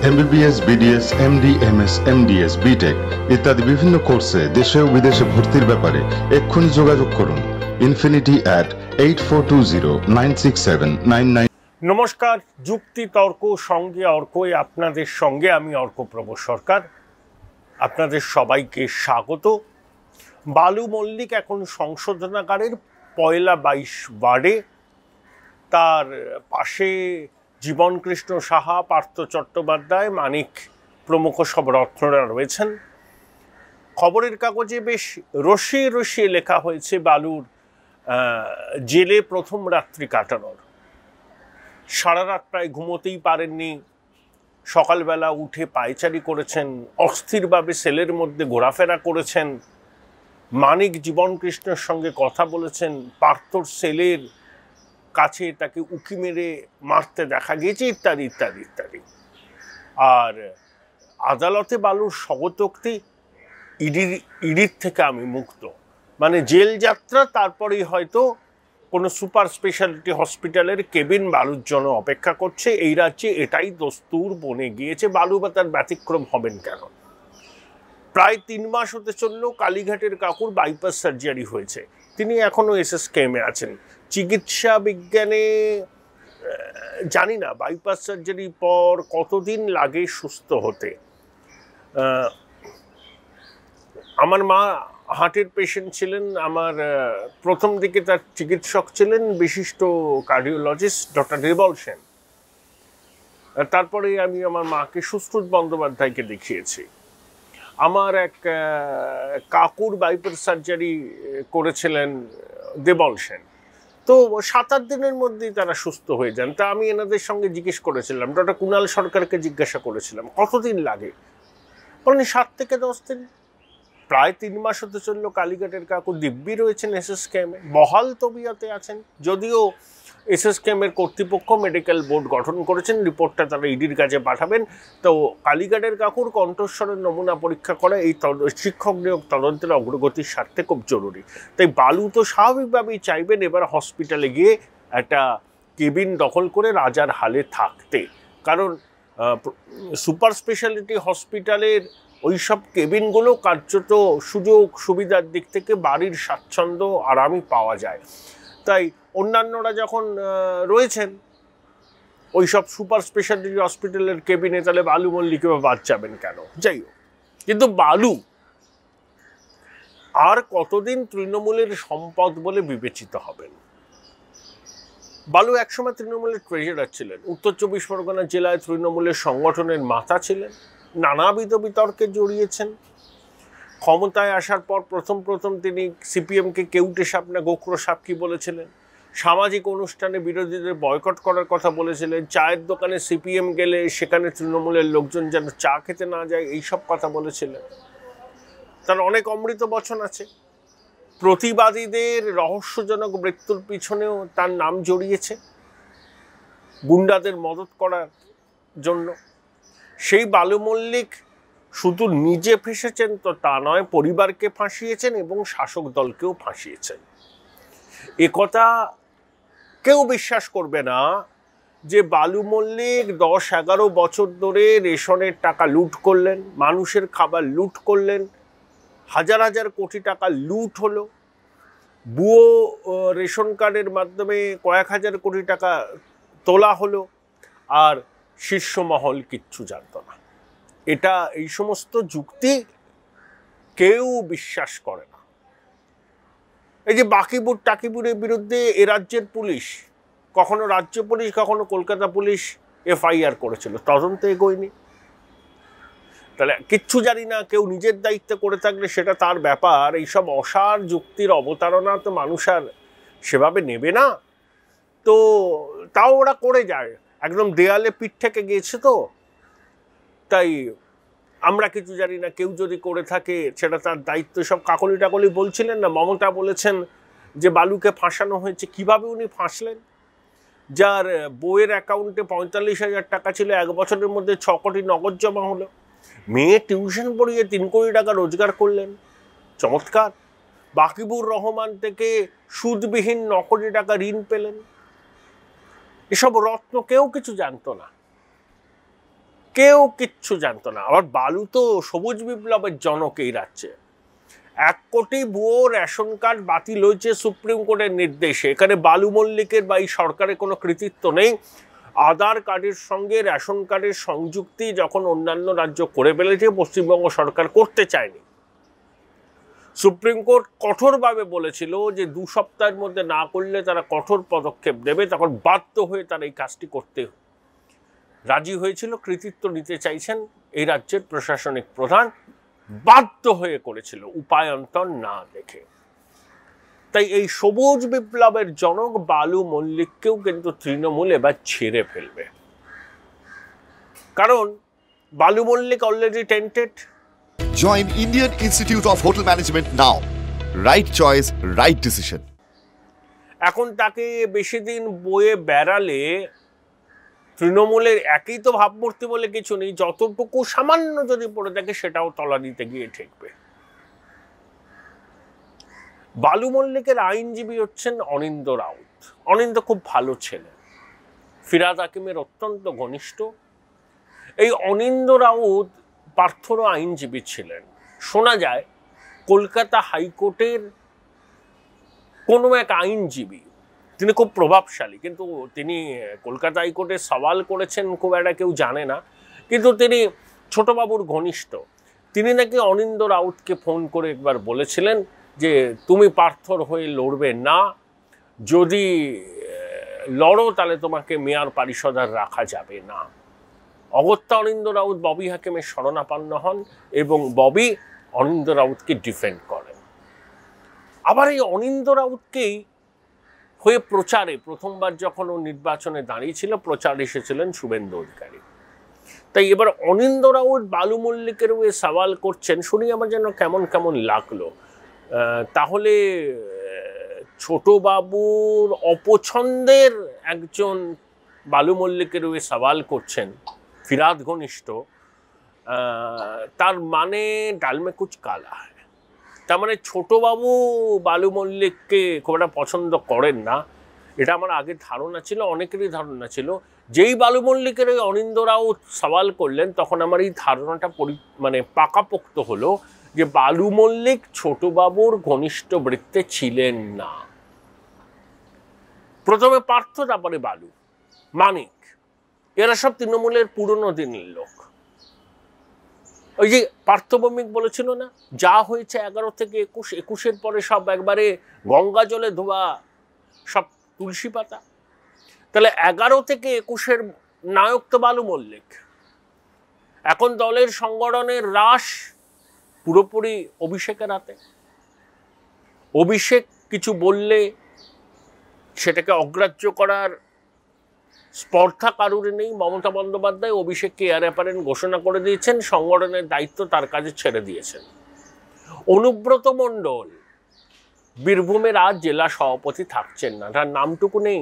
MBBS, BDS, MD, MS, MDS, BTech ইত্যাদি বিভিন্ন কোর্সে দেশে ও বিদেশে ভর্তির ব্যাপারে এক্ষুনি যোগাযোগ করুন infinity@8420967999। নমস্কার, যুক্তি তর্ক সঙ্গে অর্কই আপনাদের সঙ্গে আমি অর্কপ্রভ সরকার। আপনাদের সবাইকে স্বাগত। বালু মল্লিক এখন সংশোধনাগারের ১লা-২২ ওয়ার্ডে, তার পাশে জীবনকৃষ্ণ সাহা, পার্থ চট্টোপাধ্যায়, মানিক প্রমুখ সব রত্নরা রয়েছেন। খবরের কাগজে বেশ রসিয়ে রসিয়ে লেখা হয়েছে বালুর জেলে প্রথম রাত্রি কাটানোর। সারা রাত প্রায় ঘুমোতেই পারেননি, সকালবেলা উঠে পায়চারি করেছেন, অস্থিরভাবে সেলের মধ্যে ঘোরাফেরা করেছেন, মানিক জীবনকৃষ্ণের সঙ্গে কথা বলেছেন, পার্থর সেলের কাছে তাকে উকি মেরে মারতে দেখা গিয়েছে, ইত্যাদি ইত্যাদি ইত্যাদি। আর আদালতে বালুর স্বগতোক্তি, ইডির থেকে আমি মুক্ত, মানে জেল যাত্রা, তারপরেই হয়তো কোনো সুপার স্পেশালিটি হসপিটালের কেবিন বালুর জন্য অপেক্ষা করছে। এই রাজ্যে এটাই দস্তুর বনে গিয়েছে। বালু বা তার ব্যতিক্রম হবেন কেন? প্রায় ৩ মাস হতে চলল কালীঘাটের কাকুর বাইপাস সার্জারি হয়েছে, তিনি এখনও SSKM-এ আছেন। চিকিৎসা বিজ্ঞানে জানি না বাইপাস সার্জারির পর কতদিন লাগে সুস্থ হতে। আমার মা হার্টের পেশেন্ট ছিলেন, আমার প্রথম দিকে তার চিকিৎসক ছিলেন বিশিষ্ট কার্ডিওলজিস্ট ডক্টর দেবল সেন। তারপরে আমি আমার মাকে সুশ্রুত বন্দ্যোপাধ্যায়কে দেখিয়েছি। আমার এক কাকুর বাইপাস সার্জারি করেছিলেন দেবল সেন। তো ৭-৮ দিনের মধ্যেই তারা সুস্থ হয়ে যান। তা আমি এনাদের সঙ্গে জিজ্ঞেস করেছিলাম, ডক্টর কুণাল সরকারকে জিজ্ঞাসা করেছিলাম কতদিন লাগে, বলেন ৭ থেকে ১০ দিন। প্রায় ৩ মাস হতে চললো কালীঘাটের কাকু দিব্যি রয়েছেন SSKM-এ, বহাল তবিয়তে আছেন। যদিও SSKM-এর কর্তৃপক্ষ মেডিকেল বোর্ড গঠন করেছেন, রিপোর্টটা তারা ইডির কাছে পাঠাবেন। তো কালীঘাটের কাকুর কণ্ঠস্বরের নমুনা পরীক্ষা করা এই শিক্ষক নিয়োগ তদন্তের অগ্রগতির স্বার্থে খুব জরুরি। তাই বালু তো স্বাভাবিকভাবেই চাইবেন এবার হসপিটালে গিয়ে একটা কেবিন দখল করে রাজার হালে থাকতে, কারণ সুপার স্পেশালিটি হসপিটালের ওই সব কেবিনগুলো কার্যত সুযোগ সুবিধার দিক থেকে বাড়ির স্বাচ্ছন্দ্য আরামই পাওয়া যায়। তাই অন্যান্যরা যখন রয়েছেন ওই সব সুপার স্পেশালিটি হসপিটালের কেবিনে, তাহলে বালু মল্লিকে বাদ যাবেন কেন? যাই হোক, কিন্তু বালু আর কতদিন তৃণমূলের সম্পদ বলে বিবেচিত হবেন? বালু একসময় তৃণমূলের ট্রেজারার ছিলেন, উত্তর ২৪ পরগনা জেলায় তৃণমূলের সংগঠনের মাথা ছিলেন, নানাবিধ বিতর্কে জড়িয়েছেন। ক্ষমতায় আসার পর প্রথম তিনি CPM-কে কেউটে সাপ না গোখরো সাপ কি বলেছিলেন, সামাজিক অনুষ্ঠানে বিরোধীদের বয়কট করার কথা বলেছিলেন, চায়ের দোকানে CPM গেলে সেখানে তৃণমূলের লোকজন যেন চা খেতে না যায় এইসব কথা বলেছিলেন। তার অনেক অমৃত বচন আছে। প্রতিবাদীদের রহস্যজনক মৃত্যুর পিছনেও তার নাম জড়িয়েছে, গুন্ডাদের মদত করার জন্য। সেই বালু মল্লিক শুধু নিজে ফেঁসেছেন তো তা নয়, পরিবারকে ফাঁসিয়েছেন এবং শাসক দলকেও ফাঁসিয়েছেন। একথা কেউ বিশ্বাস করবে না যে বালু মল্লিক ১০-১১ বছর ধরে রেশনের টাকা লুট করলেন, মানুষের খাবার লুট করলেন, হাজার হাজার কোটি টাকা লুট হলো, ভুয়ো রেশন কার্ডের মাধ্যমে কয়েক হাজার কোটি টাকা তোলা হলো, আর শীর্ষমহল কিচ্ছু জানত না। এটা এই সমস্ত যুক্তি কেউ বিশ্বাস করে না। এই যে বাকিবুর টাকিবুরের বিরুদ্ধে এ রাজ্যের পুলিশ, কখনো রাজ্য পুলিশ কখনো কলকাতা পুলিশ FIR করেছিল, তদন্ত এগোয়নি। তাহলে কিচ্ছু জানি না, কেউ নিজের দায়িত্বে করে থাকলে সেটা তার ব্যাপার। এইসব অসার যুক্তির অবতারণা তো মানুষ আর সেভাবে নেবে না। তো তাও ওরা করে যায়, একদম দেয়ালে পিঠ থেকে গিয়েছে। তো তাই আমরা কিছু জানি না, কেউ যদি করে থাকে সেটা তার দায়িত্ব। সব কাকলি টাকলি বলছিলেন না, মমতা বলেছেন যে বালুকে ফাঁসানো হয়েছে। কিভাবে উনি ফাঁসলেন? যার বইয়ের অ্যাকাউন্টে ৪৫,০০০ টাকা ছিল, 1 বছরের মধ্যে ৬ কোটি নগদ জমা হলো। মেয়ে টিউশন পড়িয়ে ৩ কোটি টাকা রোজগার করলেন, চমৎকার। বাকিবুর রহমান থেকে সুদবিহীন ৯ কোটি টাকা ঋণ পেলেন। এসব রত্ন কেউ কিছু জানতো না। কেউ কিচ্ছু জানতো না। আবার বালু তো সবুজ বিপ্লবের জনক এই রাজ্যে। 1 কোটি ভুয়ো রেশন কার্ড বাতিল হয়েছে সুপ্রিম কোর্টের নির্দেশে। এখানে বালু মল্লিকের বা এই সরকারের কোনো কৃতিত্ব নেই। আধার কার্ডের সঙ্গে রেশন কার্ডের সংযুক্তি যখন অন্যান্য রাজ্য করে ফেলেছে, পশ্চিমবঙ্গ সরকার করতে চায়নি। সুপ্রিম কোর্ট কঠোরভাবে বলেছিল যে 2 সপ্তাহের মধ্যে না করলে তারা কঠোর পদক্ষেপ দেবে, তখন বাধ্য হয়ে তারা এই কাজটি করতে রাজি হয়েছিল। কৃতিত্ব নিতে চাইছেন এই রাজ্যের প্রশাসনিক প্রধান, বাধ্য হয়ে করেছিল উপায়ন্তর না দেখে। তাই এই সবুজ বিপ্লবের জনক বালু মল্লিককেও কিন্তু তৃণমূল এবার ছেড়ে ফেলবে, কারণ Balu Mallick already tainted. Join Indian Institute of Hotel Management now. Right choice, right decision. এখন তাকে বেশি দিন বয়ে বেড়ালে তৃণমূলের একই তো ভাবমূর্তি বলে কিছু নেই, যতটুকু সামান্য যদি পড়ে থাকে সেটাও তলা দিতে গিয়ে ঠেকবে। বালু মল্লিকের আইনজীবী হচ্ছেন অনিন্দ্য রাউত। অনিন্দ্য খুব ভালো ছেলে, ফিরাদ হাকিমের অত্যন্ত ঘনিষ্ঠ। এই অনিন্দ্য রাউত পার্থর আইনজীবী ছিলেন। শোনা যায় কলকাতা হাইকোর্টের কোনো এক আইনজীবী, তিনি খুব প্রভাবশালী, কিন্তু তিনি কলকাতা হাইকোর্টে সওয়াল করেছেন খুব একটা কেউ জানে না, কিন্তু তিনি ছোটবাবুর ঘনিষ্ঠ। তিনি নাকি অনিন্দ্য রাউতকে ফোন করে একবার বলেছিলেন যে তুমি পার্থর হয়ে লড়বে না, যদি লড়ো তাহলে তোমাকে মেয়র পরিষদ আর রাখা যাবে না। অগত্যা অনিন্দ্য রাউত ববি হাকিমের শরণাপন্ন হন এবং ববি অনিন্দ্য রাউতকে ডিফেন্ড করেন। আবার এই অনিন্দ্য রাউতকেই হয়ে প্রচারে প্রথমবার যখন ও নির্বাচনে দাঁড়িয়েছিল, প্রচার এসেছিলেন শুভেন্দু অধিকারী। তাই এবার অনিন্দ্য রাউত বালু মল্লিকের হয়ে সওয়াল করছেন, শুনি আমার যেন কেমন কেমন লাগলো। তাহলে ছোটবাবুর অপছন্দের একজন বালু মল্লিকের হয়ে সওয়াল করছেন, ফিরাদ ঘনিষ্ঠ, তার মানে ডালমে কুচ কালা হয়। তার মানে ছোটবাবু বালু মল্লিককে খুব একটা পছন্দ করেন না, এটা আমার আগে ধারণা ছিল, অনেকেরই ধারণা ছিল। যেই বালু মল্লিকের ওই অনিন্দ্য রাউত সওয়াল করলেন, তখন আমার এই ধারণাটা মানে পাকাপোক্ত হলো যে বালু মল্লিক ছোটবাবুর ঘনিষ্ঠ বৃত্তে ছিলেন না। প্রথমে পার্থ, তারপরে বালু, মানিক, এরা সব তৃণমূলের পুরনো দিনের লোক। ওই যে পার্থ ভৌমিক বলেছিল না, যা হয়েছে 11 থেকে 21, 21-এর পরে সব একবারে গঙ্গা জলে ধোয়া সব তুলসী পাতা। তাহলে 11 থেকে 21-এর নায়ক তো বালু মল্লিক। এখন দলের সংগঠনের রাশ পুরোপুরি অভিষেকের হাতে। অভিষেক কিছু বললে সেটাকে অগ্রাহ্য করার স্পর্ধা কারুর নেই। মমতা বন্দ্যোপাধ্যায় অভিষেককে এয়ার অ্যাপারেন্ট ঘোষণা করে দিয়েছেন, সংগঠনের দায়িত্ব তার কাছে ছেড়ে দিয়েছেন। অনুব্রত মণ্ডল বীরভূমের আজ জেলা সভাপতি থাকছেন না, তার নামটুকু নেই।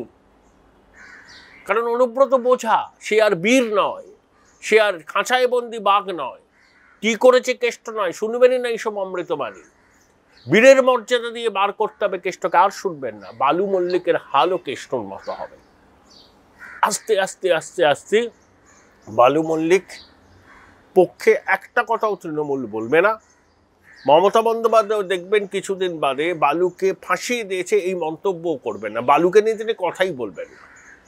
কারণ অনুব্রত বোঝা, সে আর বীর নয়, সে আর খাঁচায় বন্দি বাঘ নয়, কি করেছে কেষ্ট নয়, শুনবেনই না এইসব অমৃতবাণী। বীরের মর্যাদা দিয়ে বার করতে হবে কেষ্টকে, আর শুনবেন না। বালু মল্লিকের হালও কেষ্টর মতো হবে। আস্তে আস্তে আস্তে আস্তে বালু মল্লিক পক্ষে একটা কথাও তৃণমূল বলবে না। মমতা বন্দ্যোপাধ্যায় দেখবেন কিছুদিন বাদে বালুকে ফাঁসিয়ে দিয়েছে এই মন্তব্যও করবেন না, বালুকে নিয়ে তিনি কথাই বলবেন না।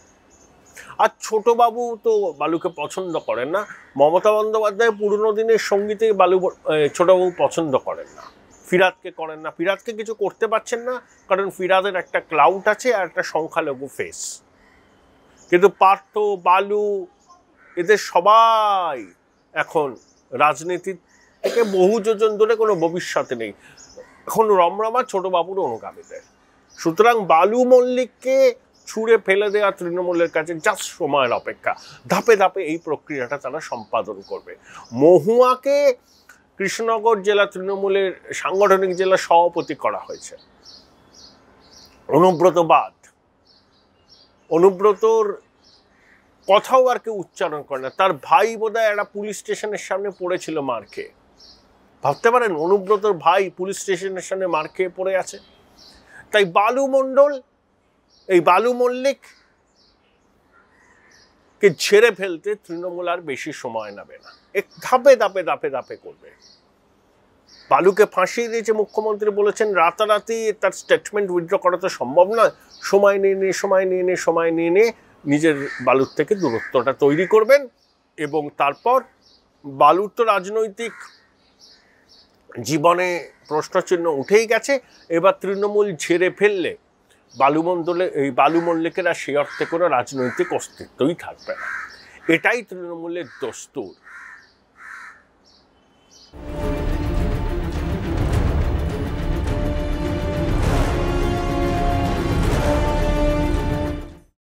আর ছোটবাবু তো বালুকে পছন্দ করেন না। মমতা বন্দ্যোপাধ্যায় পুরনো দিনের সঙ্গীতে ছোটবাবু পছন্দ করেন না, ফিরাদকে করেন না। ফিরাদকে কিছু করতে পারছেন না, কারণ ফিরাদের একটা ক্লাউড আছে আর একটা সংখ্যালঘু ফেস। কিন্তু পার্থ, বালু, এদের সবাই এখন রাজনীতি থেকে বহু যোজন দূরে, কোনো ভবিষ্যতে নেই। এখন রমরমা ছোটবাবুর অনুগামীদের। সুতরাং বালু মল্লিককে ছুঁড়ে ফেলে দেওয়া তৃণমূলের কাছে জাস্ট সময়ের অপেক্ষা। ধাপে ধাপে এই প্রক্রিয়াটা তারা সম্পাদন করবে। মহুয়াকে কৃষ্ণনগর জেলা তৃণমূলের সাংগঠনিক জেলা সভাপতি করা হয়েছে। অনুব্রত বাদ, অনুব্রতর কথাও আর কেউ উচ্চারণ করে না। তার ভাই বোধহয় একটা পুলিশ স্টেশনের সামনে পড়েছিল মার খেয়ে। ভাবতে পারেন অনুব্রতর ভাই পুলিশ স্টেশনের সামনে মার খেয়ে পড়ে আছে। তাই বালু মণ্ডল, এই বালু মল্লিক কে ঝেড়ে ফেলতে তৃণমূল আর বেশি সময় নেবে না, এক ধাপে ধাপে ধাপে ধাপে করবে। বালুকে ফাঁসিয়ে দিয়েছে মুখ্যমন্ত্রী বলেছেন রাতারাতি তার স্টেটমেন্ট উইথড্র করা তো সম্ভব নয়, সময় নিয়ে নিজের বালুর থেকে দূরত্বটা তৈরি করবেন। এবং তারপর বালুর তো রাজনৈতিক জীবনে প্রশ্নচিহ্ন উঠেই গেছে, এবার তৃণমূল ঝেড়ে ফেললে বালু মল্লিকের আর সেই অর্থে কোনো রাজনৈতিক অস্তিত্বই থাকবে না। এটাই তৃণমূলের দস্তুর।